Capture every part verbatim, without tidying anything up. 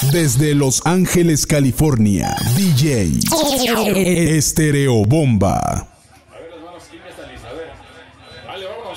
Desde Los Ángeles, California, D J Estéreo Bomba. A ver las manos, ¿quién ya está lista? A ver. Vale, vámonos.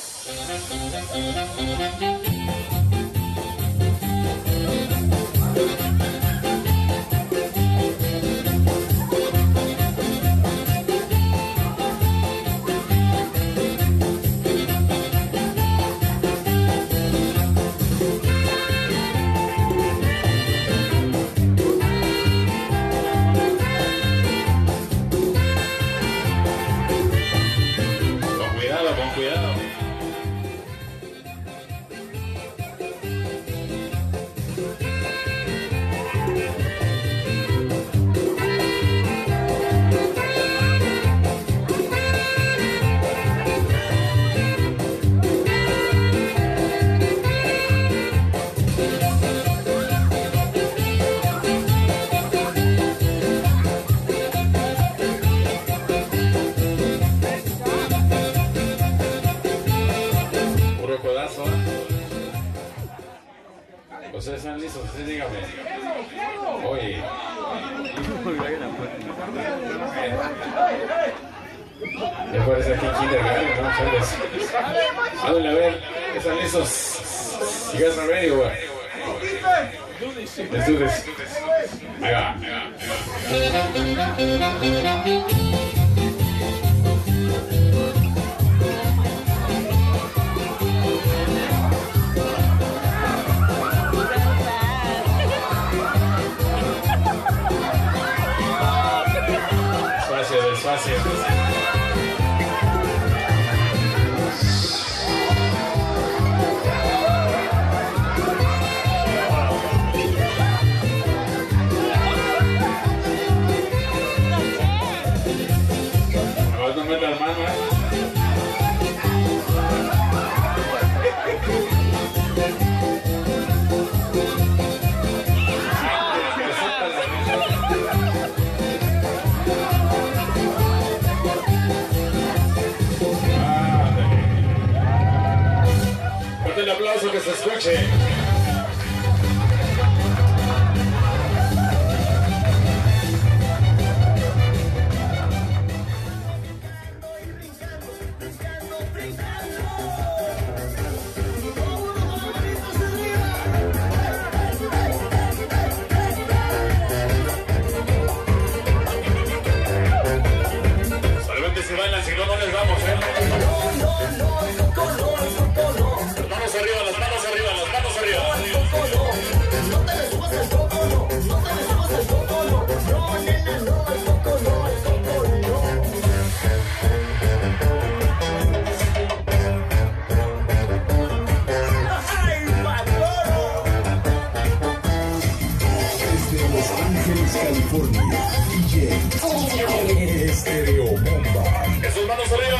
¿Ustedes están listos? Ustedes díganme. Oye. Ya parece aquí kindergarten, ¿no? Háganle a ver. ¿Están listos? You guys are ready, what? Let's do this. Ahí va. Despacio. No metas mano, ¿eh? El aplauso que se escuche. Solamente si bailan, si no, no les vamos, ¿eh? Arriba, las manos arriba, las manos arriba. No te le subas el coco, no. No te le subas el coco, no. No, nena, no, el coco, no, el coco, no. ¡Ay, maduro! Desde Los Ángeles, California, D J Estéreo Bomba. Esas manos arriba.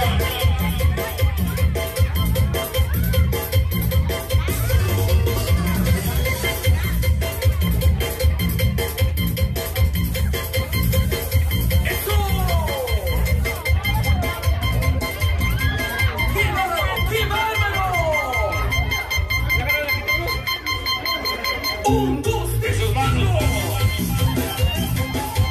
Un, dos, tres, sus manos.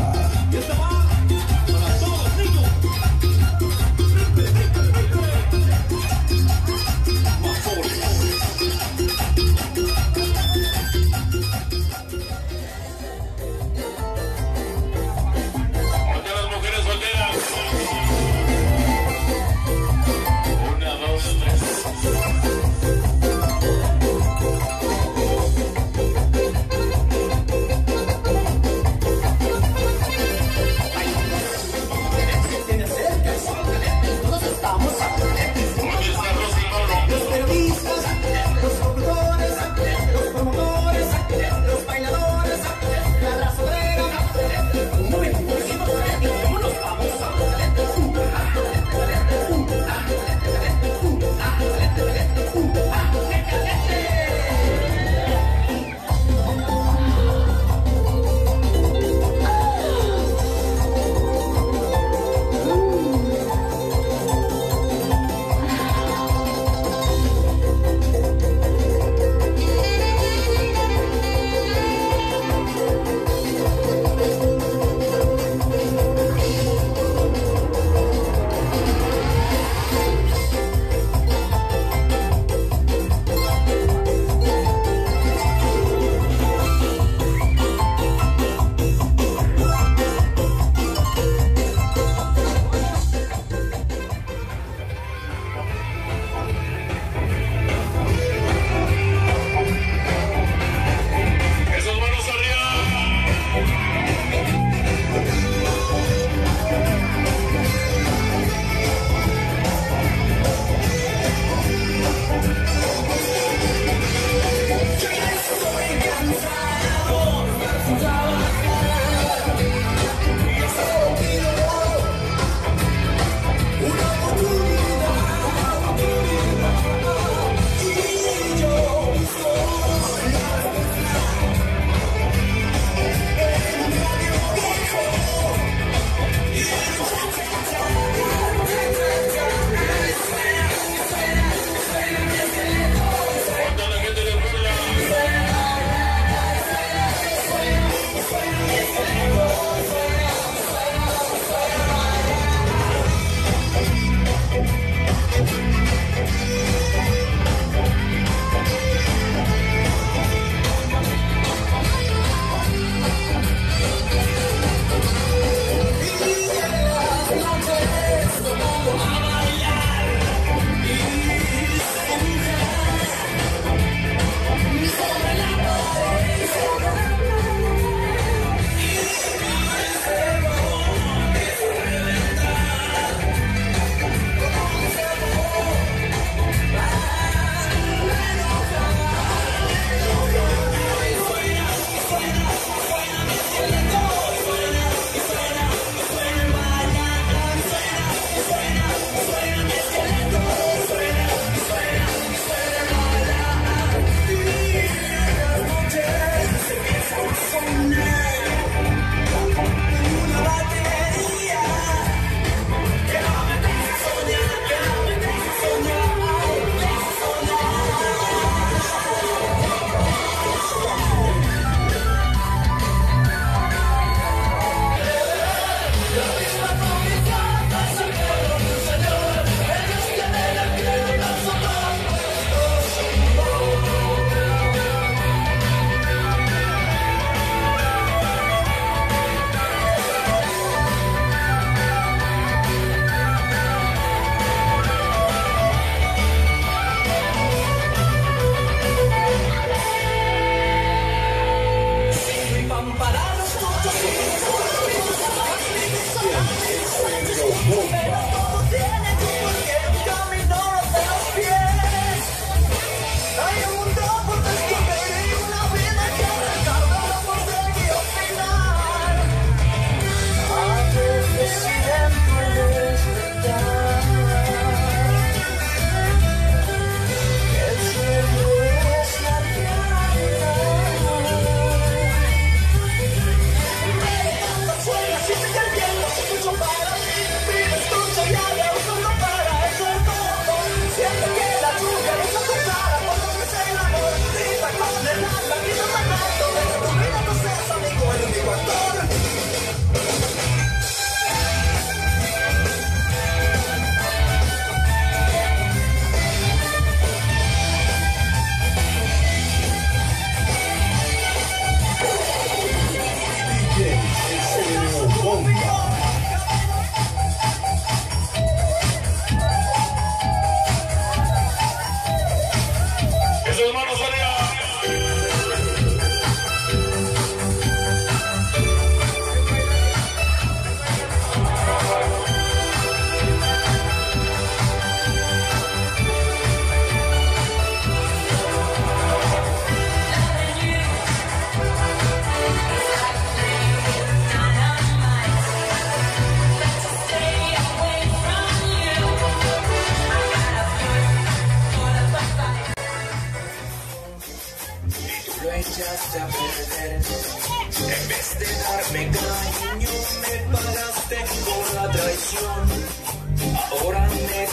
Y esta va para todos los niños. Porque las mujeres solteras. Una, dos, tres.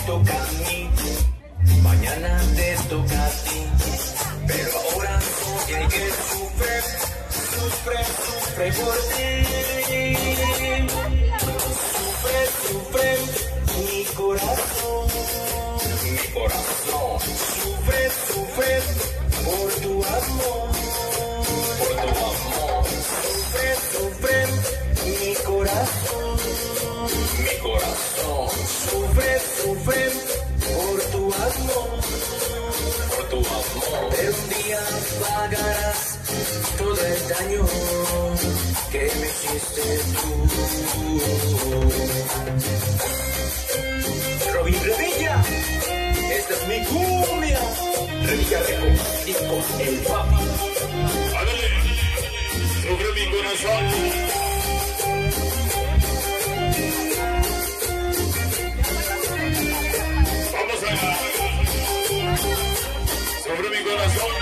toca a mí, mañana te toca a ti, pero ahora soy el que sufre, sufre, sufre por ti. Sufre, sufre mi corazón, mi corazón. Sufre, sufre por tu amor, por tu amor. Sufre, sufre mi corazón, mi corazón. Sufre, sufre por tu amor, por tu amor. Pero un día pagarás todo el daño que me hiciste tú. Robin Revilla, esta es mi cumbia. Revilla Records y con el papi. Ándale, sufre mi corazón. Vamos allá. Sobre mi corazón.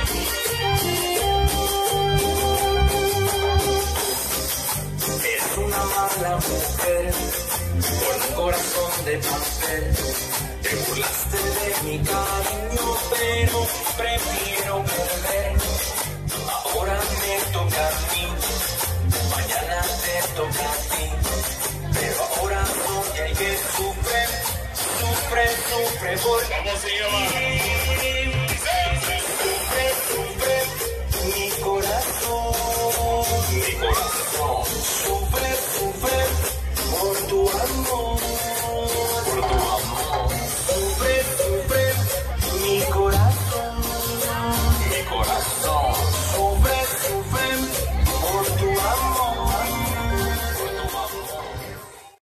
Es una mala mujer con un corazón de papel. Te burlaste de mi cariño, pero prefiero perder. Ahora me toca a mí, mañana te toca a ti, pero ahora soy el que sufre, sufre, sufre por ¿Cómo se llama?